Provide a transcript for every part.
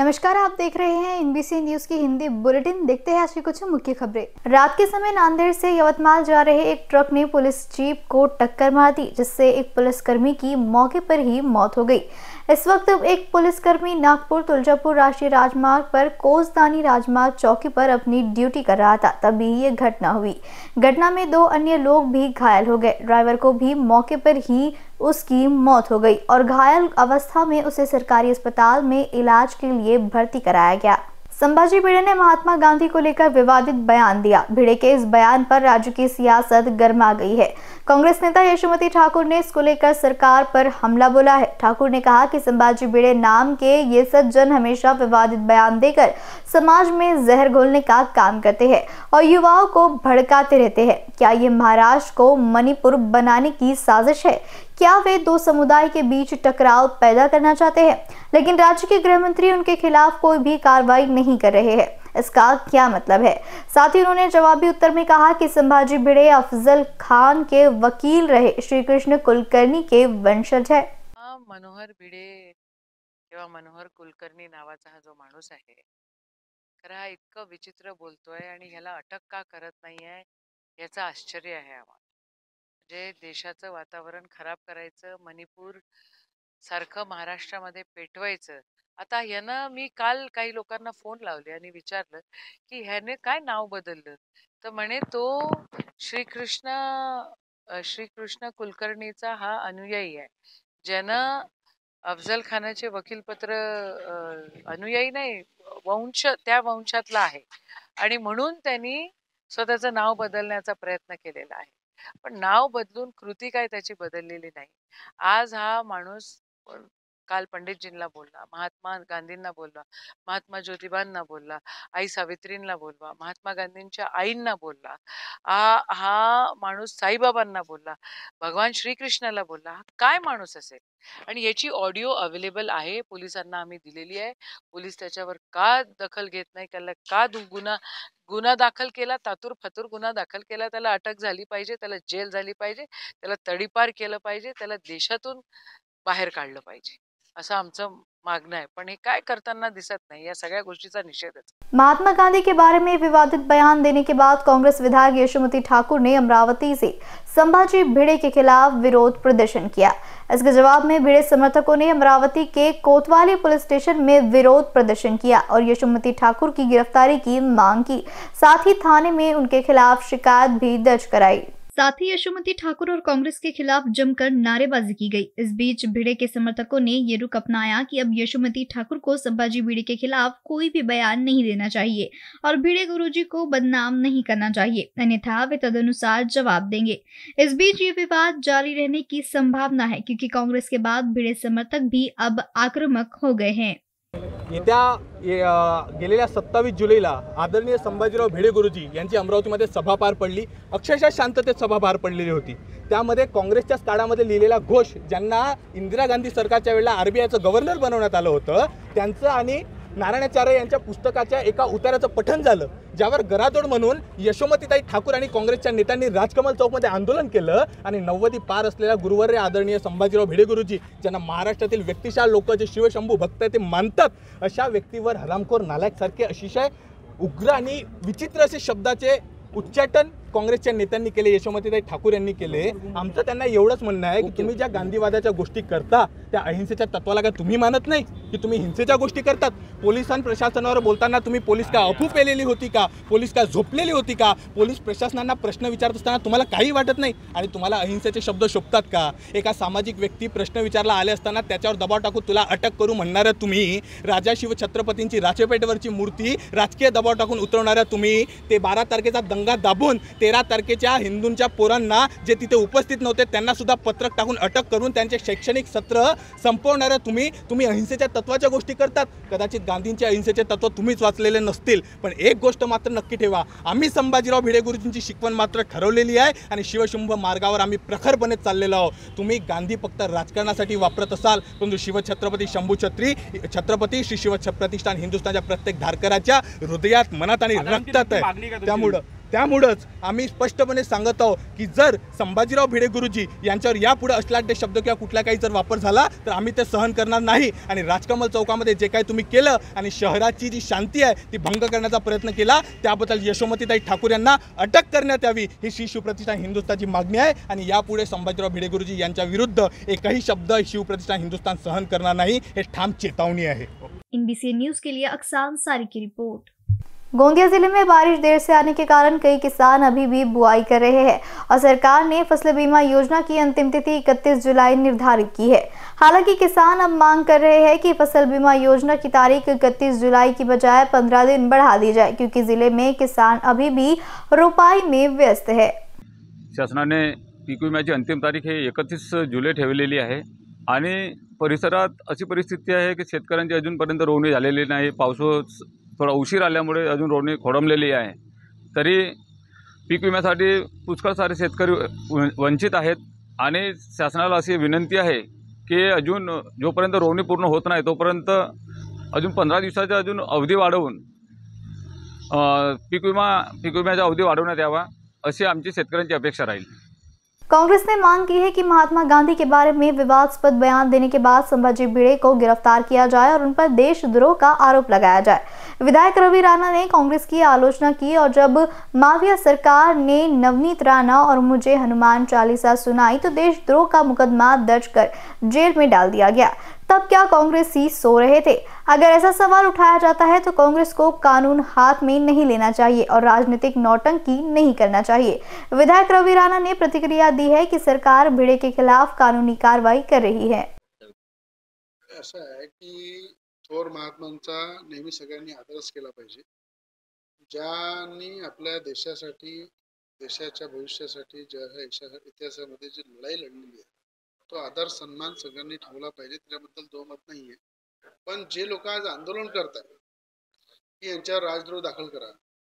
नमस्कार, आप देख रहे हैं एनबीसी न्यूज की हिंदी बुलेटिन। देखते हैं आज की कुछ मुख्य खबरें। रात के समय नांदेड़ से यवतमाल जा रहे एक ट्रक ने पुलिस जीप को टक्कर मार दी, जिससे एक पुलिसकर्मी की मौके पर ही मौत हो गई। इस वक्त एक पुलिसकर्मी नागपुर तुलजापुर राष्ट्रीय राजमार्ग पर कोसदानी राजमार्ग चौकी पर अपनी ड्यूटी कर रहा था, तभी ये घटना हुई। घटना में 2 अन्य लोग भी घायल हो गए। ड्राइवर को भी मौके पर ही उसकी मौत हो गई और घायल अवस्था में उसे सरकारी अस्पताल में इलाज के लिए भर्ती कराया गया। संभाजी भिड़े ने महात्मा गांधी को लेकर विवादित बयान दिया। भिड़े के इस बयान पर राज्य की सियासत गर्मा गई है। कांग्रेस नेता यशोमती ठाकुर ने इसको लेकर सरकार पर हमला बोला है। ठाकुर ने कहा कि संभाजी भिड़े नाम के ये सज्जन हमेशा विवादित बयान देकर समाज में जहर घोलने का काम करते हैं और युवाओं को भड़काते रहते हैं। क्या ये महाराष्ट्र को मणिपुर बनाने की साजिश है? क्या वे 2 समुदाय के बीच टकराव पैदा करना चाहते हैं? लेकिन राज्य के गृह मंत्री उनके खिलाफ कोई भी कार्रवाई नहीं कर रहे हैं। इसका क्या मतलब है? साथ ही उन्होंने जवाबी उत्तर में कहा कि संभाजी भिड़े अफजल खान के वकील रहे श्री कृष्ण कुलकर्णी के वंशज है। मनोहर भिडे किंवा मनोहर कुलकर्णी नावाचा हा जो माणूस आहे, खरं हा इतकं विचित्र बोलतोय आणि ह्याला अटक का करत नाहीये याचं आश्चर्य आहे आम्हाला। म्हणजे देशाचं वातावरण खराब करायचं, मणिपूर सारखं महाराष्ट्रामध्ये पेटवायचं। आता ह्यानं मी काल काही लोकांना फोन लावले आणि विचारलं की ह्याने काय नाव बदललं, तर म्हणे तो श्रीकृष्ण कुलकर्णीचा हा अनुयायी आहे, ज्यानं अफजल खानाचे वकीलपत्र अनुयायी नाही, त्या वंशातला आहे आणि म्हणून त्यांनी स्वतःचं नाव बदलण्याचा प्रयत्न केलेला आहे। पण नाव बदलून कृती काय त्याची बदललेली नाही। आज हा माणूस काल पंडितजींना बोलला, महात्मा गांधींना बोलला, महात्मा ज्योतिबांना बोलला, आई सावित्रींना बोलला, महात्मा गांधींच्या आईंना बोलला, हा माणूस साईबाबांना बोलला, भगवान श्रीकृष्णाला बोलला। हा काय माणूस असेल? आणि याची ऑडिओ अवेलेबल आहे, पोलिसांना आम्ही दिलेली आहे। पोलीस त्याच्यावर का दखल घेत नाही? त्याला का गुन्हा दाखल केला, तातूर फतूर गुन्हा दाखल केला? त्याला अटक झाली पाहिजे, त्याला जेल झाली पाहिजे, त्याला तडीपार केलं पाहिजे, त्याला देशातून बाहेर काढलं पाहिजे, असं आमचं मागणं है। पण हे काय करताना दिसत नहीं, या सगळ्या गोष्टीचा निषेधच। महात्मा गांधी के बारे में विवादित बयान देने के बाद कांग्रेस विधायक यशोमती ठाकुर ने अमरावती से संभाजी भिड़े के खिलाफ विरोध प्रदर्शन किया। इसके जवाब में भिड़े समर्थकों ने अमरावती के कोतवाली पुलिस स्टेशन में विरोध प्रदर्शन किया और यशोमती ठाकुर की गिरफ्तारी की मांग की। साथ ही थाने में उनके खिलाफ शिकायत भी दर्ज कराई। साथ ही यशोमती ठाकुर और कांग्रेस के खिलाफ जमकर नारेबाजी की गई। इस बीच भिड़े के समर्थकों ने ये रुख अपनाया कि अब यशोमती ठाकुर को संभाजी भिड़े के खिलाफ कोई भी बयान नहीं देना चाहिए और भिड़े गुरुजी को बदनाम नहीं करना चाहिए, अन्यथा वे तदनुसार जवाब देंगे। इस बीच ये विवाद जारी रहने की संभावना है, क्योंकि कांग्रेस के बाद भिड़े समर्थक भी अब आक्रामक हो गए हैं। गेलेल्या 27 जुलैला आदरणीय संभाजीराव भिडे गुरुजी यांची अमरावतीमध्ये सभा पार पडली। अक्षरशः शांततेत सभा पार पडलेली होती। त्यामध्ये काँग्रेसच्याच काळामध्ये लिहिलेला घोष, ज्यांना इंदिरा गांधी सरकारच्या वेळेला आरबीआयचं गव्हर्नर बनवण्यात आलं होतं, त्यांचं आणि नारायणाचार्य यांच्या पुस्तकाच्या एका उताराचं पठण झालं, ज्यावर गरादोड म्हणून यशोमतीताई ठाकूर आणि काँग्रेसच्या नेत्यांनी राजकमल चौकमध्ये आंदोलन केलं आणि 90 पार असलेल्या गुरुवर्य आदरणीय संभाजीराव भिडे गुरुजी, ज्यांना महाराष्ट्रातील व्यक्तिशः लोक जे शिवशंभू भक्त ते मानतात, अशा व्यक्तीवर हरामखोर नालायक सारखे अतिशय उग्र आणि विचित्र असे शब्दाचे उच्चाटन काँग्रेसच्या नेत्यांनी केले, यशोमतीताई ठाकूर यांनी केले। आमचं त्यांना एवढंच म्हणणं आहे की तुम्ही ज्या गांधीवादाच्या गोष्टी करता, त्या अहिंसेच्या तत्वाला काय तुम्ही मानत नाही की तुम्ही हिंसेच्या गोष्टी करतात? पोलिसां प्रशासनावर बोलताना तुम्ही पोलीस का अफू पेलेली होती का? पोलीस का झोपलेली होती का? पोलीस प्रशासनांना प्रश्न विचारत असताना तुम्हाला काही वाटत नाही आणि तुम्हाला अहिंसेचे शब्द शोभतात का? एका सामाजिक व्यक्ती प्रश्न विचारला आले असताना त्याच्यावर दबाव टाकू तुला अटक करू म्हणणाऱ्या तुम्ही, राजा शिव छत्रपतींची राजपेठवरची मूर्ती राजकीय दबाव टाकून उतरवणाऱ्या तुम्ही, ते 12 तारखेचा दंगा दाबून 13 तारखेच्या हिंदूंच्या पोरांना जे तिथे उपस्थित नव्हते त्यांना सुद्धा पत्रक टाकून अटक करून त्यांचे शैक्षणिक सत्र संपवणाऱ्या तुम्ही अहिंसेच्या तत्वाच्या गोष्टी करतात। कदाचित गांधींचे अहिंसेचे तत्व तुम्हीच वाचलेले नसतील, पण एक गोष्ट मात्र नक्की ठेवा, आम्ही संभाजीराव भिडे गुरुजींची शिकवण मात्र ठरवलेली आहे आणि शिवशंभ मार्गावर आम्ही प्रखरपणे चाललेलो आहोत। तुम्ही गांधी फक्त राजकारणासाठी वापरत असाल, परंतु शिवछत्रपती शंभू छत्रपती श्री शिवप्रतिष्ठान हिंदुस्थानच्या प्रत्येक धारकराच्या हृदयात, मनात आणि रक्तात आहे। त्यामुळंच आम्ही स्पष्टपणे सांगत आहोत की जर संभाजीराव भिडे गुरुजी यांच्यावर यापुढे अश्लील शब्द किंवा कुठला काही जर वापर झाला तर आम्ही ते सहन करणार नाही आणि राजकमल चौकामध्ये जे काही तुम्ही केलं आणि शहराची जी शांती आहे ती भंग करण्याचा प्रयत्न केला त्याबद्दल यशोमतीताई ठाकूर यांना अटक करण्यात यावी ही श्री शिवप्रतिष्ठान हिंदुस्थानची मागणी आहे आणि यापुढे संभाजीराव भिडे गुरुजी यांच्या विरुद्ध एकही शब्द शिवप्रतिष्ठान हिंदुस्थान सहन करणार नहीं, हे ठाम चेतावनी है। NBC न्यूज के लिए अक्सान सारी की रिपोर्ट। गोंदिया जिले में बारिश देर से आने के कारण कई किसान अभी भी बुआई कर रहे हैं और सरकार ने फसल बीमा योजना की अंतिम तिथि 31 जुलाई निर्धारित की है। हालांकि किसान अब मांग कर रहे हैं कि फसल बीमा योजना की तारीख 31 जुलाई की बजाय 15 दिन बढ़ा दी जाए क्योंकि जिले में किसान अभी भी रोपाई में व्यस्त है। शासनाने पीक विम्याची अंतिम तारीख हे 31 जुलै ठेवलेली आहे आणि परिसरात अशी परिस्थिती आहे की शेतकऱ्यांची अजूनपर्यंत रोवणी झालेली नाही। पाऊस थोडा उशीर आल्यामुळे अजून रोवणी खोळंबलेली आहे। तरी पीक विम्यासाठी पुष्कळ सारे शेतकरी वंचित आहेत आणि शासनाला अशी विनंती आहे की अजून जोपर्यंत रोवणी पूर्ण होत नाही तोपर्यंत अजून 15 दिवसाचा अजून अवधी वाढवून पीक विम्याचा अवधी वाढवण्यात यावा अशी आमची शेतकऱ्यांची अपेक्षा राहील। कांग्रेस ने मांग की है कि महात्मा गांधी के बारे में विवादास्पद बयान देने के बाद संभाजी भिड़े को गिरफ्तार किया जाए और उन पर देशद्रोह का आरोप लगाया जाए। विधायक रवि राणा ने कांग्रेस की आलोचना की और जब माफिया सरकार ने नवनीत राणा और मुझे हनुमान चालीसा सुनाई तो देशद्रोह का मुकदमा दर्ज कर जेल में डाल दिया गया। तब क्या कांग्रेसी सो रहे थे? अगर ऐसा सवाल उठाया जाता है तो कांग्रेस को कानून हाथ में नहीं लेना चाहिए और राजनीतिक नौटंकी नहीं करना चाहिए। विधायक रवि राणा ने प्रतिक्रिया दी है कि सरकार भिड़े के खिलाफ कानूनी कार्रवाई कर रही है। ऐसा है कि थोर महात्मांचा नेहमी सगळ्यांनी आदरच केला पाहिजे। ज्यांनी आपल्या देशासाठी देशाच्या भविष्यासाठी ज्या इतिहासामध्ये जी लढाई लढलेली आहे तो आदर सन्मान सगळ्यांनी ठेवला पाहिजे, त्याबद्दल दोमत नाहीये। पण जे लोक आज आंदोलन करतात की यांच्यावर राजद्रोह दाखल करा,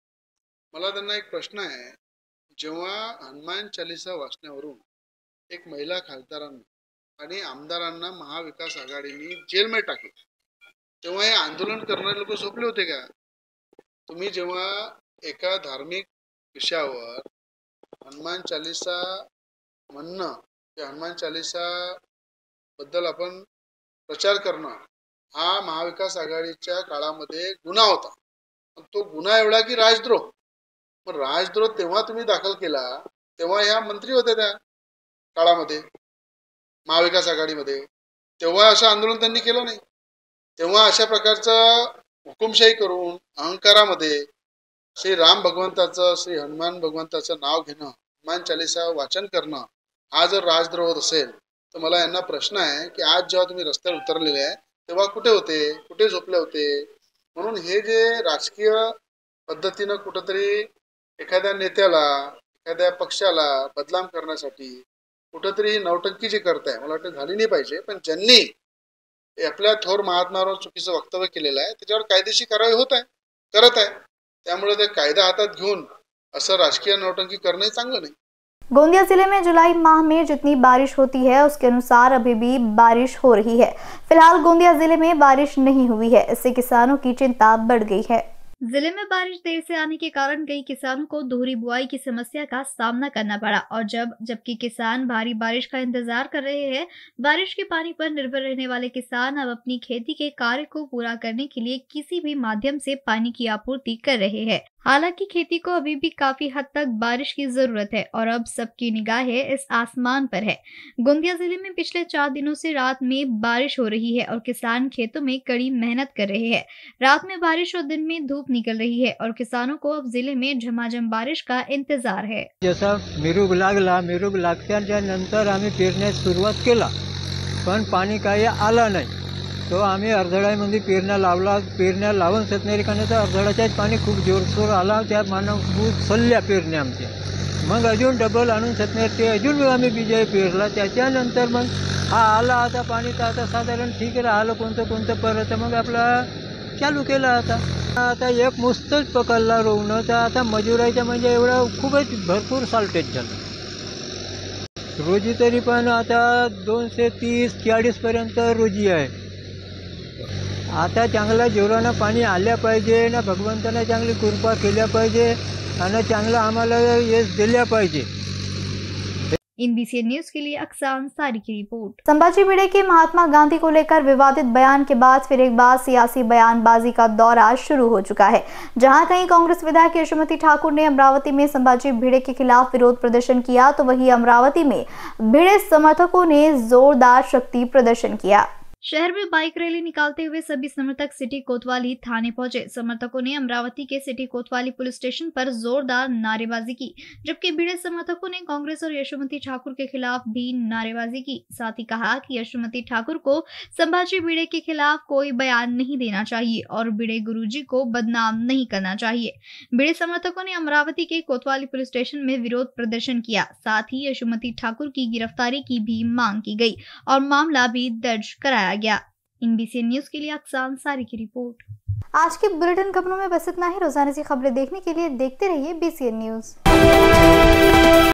मला त्यांना एक प्रश्न आहे, जेव्हा हनुमान चालीसा वाचण्यावरून एक महिला खासदारांना आणि आमदारांना महाविकास आघाडीने जेलमध्ये टाकले तेव्हा हे आंदोलन करणारे लोक झोपले होते का? तुम्ही जेव्हा एका धार्मिक विषयावर हनुमान चालीसा म्हणणं, हनुमान चालीसा बद्दल आपण प्रचार करणं हा महाविकास आघाडीच्या काळामध्ये गुन्हा होता। तो गुन्हा एवढा की राजद्रोह। पण राजद्रोह तेव्हा तुम्ही दाखल केला तेव्हा ह्या मंत्री होत्या त्या काळामध्ये महाविकास आघाडीमध्ये, तेव्हा असं आंदोलन त्यांनी केलं नाही। तेव्हा अशा प्रकारचं हुकुमशाही करून अहंकारामध्ये श्री राम भगवंताचं श्री हनुमान भगवंताचं नाव घेणं, हनुमान चालीसा वाचन करणं हा जर राजद्रोह असेल तर मला यांना प्रश्न आहे की आज जेव्हा तुम्ही रस्त्यावर उतरलेले आहे तेव्हा कुठे होते, कुठे झोपले होते? म्हणून हे जे राजकीय पद्धतीनं कुठंतरी एखाद्या नेत्याला एखाद्या पक्षाला बदनाम करण्यासाठी कुठंतरी नौटंकी जी करताय मला वाटतं झाली नाही पाहिजे। पण ज्यांनी आपल्या थोर महात्मावर चुकीचं वक्तव्य केलेलं आहे त्याच्यावर कायदेशीर कारवाई होत आहे, करत आहे। त्यामुळे ते कायदा हातात घेऊन असं राजकीय नौटंकी करणं चांगलं नाही। गोंदिया जिले में जुलाई माह में जितनी बारिश होती है उसके अनुसार अभी भी बारिश हो रही है। फिलहाल गोंदिया जिले में बारिश नहीं हुई है, इससे किसानों की चिंता बढ़ गई है। जिले में बारिश देर से आने के कारण कई किसानों को दोहरी बुआई की समस्या का सामना करना पड़ा और जबकि किसान भारी बारिश का इंतजार कर रहे हैं। बारिश के पानी पर निर्भर रहने वाले किसान अब अपनी खेती के कार्य को पूरा करने के लिए किसी भी माध्यम से पानी की आपूर्ति कर रहे हैं। हालांकि खेती को अभी भी काफी हद तक बारिश की जरूरत है और अब सबकी निगाहें इस आसमान पर है। गोंदिया जिले में पिछले 4 दिनों से रात में बारिश हो रही है और किसान खेतों में कड़ी मेहनत कर रहे हैं। रात में बारिश और दिन में धूप निकल रही है और किसानों को अब जिले में झमाझम बारिश का इंतजार है। जसा मिरूग लागल्याच्या नंतर आम्ही पेरण्यास सुरुवात केला पण पाणी काही आलं नाही, तो आम्ही अर्धळ्यामध्ये पेरण्या लावून सत्नेरी करण्याचा अर्धळ्याच्याच पाणी खूप जोरसोर आला, त्या मानभूत सल्ल्या पेरण्या आमच्या। मग अजून डबल आणून सत्नेर ते अजून आम्ही बिजाई पेरला, त्याच्यानंतर मग हा आला आता पाणी तर आता साधारण ठीक राहिलं कोणतं परत मग आपला चालू केला। आता एक मुस्तच पकडला रोवणं, तर आता मजुराच्या म्हणजे एवढं खूपच भरपूर साल्टेज झालं। रोजी तरी पण आता 230-40 पर्यंत रोजी आहे। आता चांगला जोरानं पाणी आल्या पाहिजे ना, भगवंताने चांगली कृपा केल्या पाहिजे आणि चांगलं आम्हाला यश दिल्या पाहिजे। INBCN न्यूज के लिए अक्सान सारी की रिपोर्ट। संभाजी भिड़े के महात्मा गांधी को लेकर विवादित बयान के बाद फिर एक बार सियासी बयानबाजी का दौरा शुरू हो चुका है। जहां कहीं कांग्रेस विधायक यशोमती ठाकुर ने अमरावती में संभाजी भिड़े के खिलाफ विरोध प्रदर्शन किया, तो वहीं अमरावती में भिड़े समर्थकों ने जोरदार शक्ति प्रदर्शन किया। शहर में बाइक रैली निकालते हुए सभी समर्थक सिटी कोतवाली थाने पहुंचे। समर्थकों ने अमरावती के सिटी कोतवाली पुलिस स्टेशन पर जोरदार नारेबाजी की, जबकि भिड़े समर्थकों ने कांग्रेस और यशोमती ठाकुर के खिलाफ भी नारेबाजी की। साथ ही कहा कि यशोमती ठाकुर को संभाजी भिड़े के खिलाफ कोई बयान नहीं देना चाहिए और भिड़े गुरुजी को बदनाम नहीं करना चाहिए। भिड़े समर्थकों ने अमरावती के कोतवाली पुलिस स्टेशन में विरोध प्रदर्शन किया। साथ ही यशोमती ठाकुर की गिरफ्तारी की भी मांग की गई और मामला भी दर्ज कराया गया। INBCN न्यूज के लिए अक्सान सारी की रिपोर्ट। आज के बुलेटिन खबरों में बस इतना ही। रोजाना की खबरें देखने के लिए देखते रहिए BCN न्यूज।